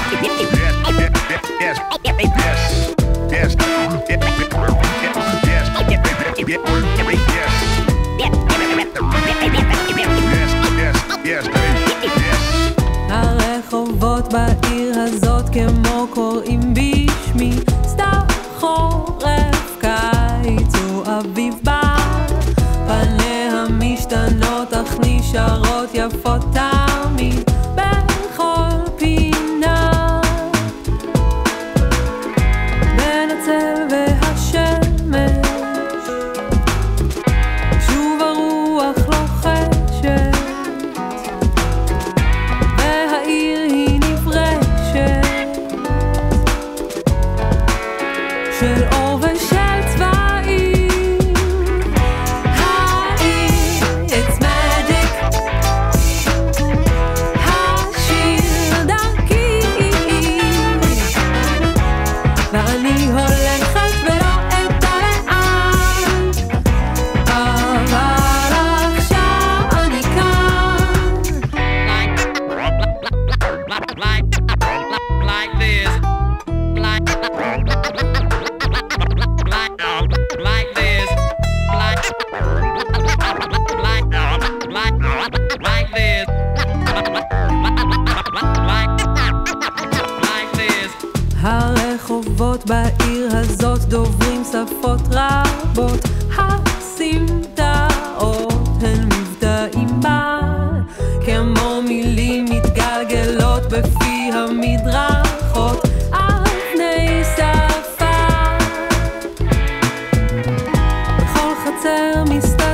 הרחובות בעיר הזאת כמו קוראים בשמי, סתיו, חורף, קיץ או אביב בא, פניה משתנות אך נשארות יפות תמיד בכל פינה, בין הצל והשמש שוב הרוח לוחשת, והעיר היא נברשת של אור ושל צבעים. העיר, it's magic, השיר דרכי, ואני הולכת ולא אדע לאן, אבל עכשיו אני כאן. Like this, like this, like this, like this. הרחובות בעיר הזאת דוברים שפות רבות, הסמטאות הן מבטאים בה, כמו מילים מתגלגלות בפי המדרכות, אבני שפה בכל חצר מסתובבת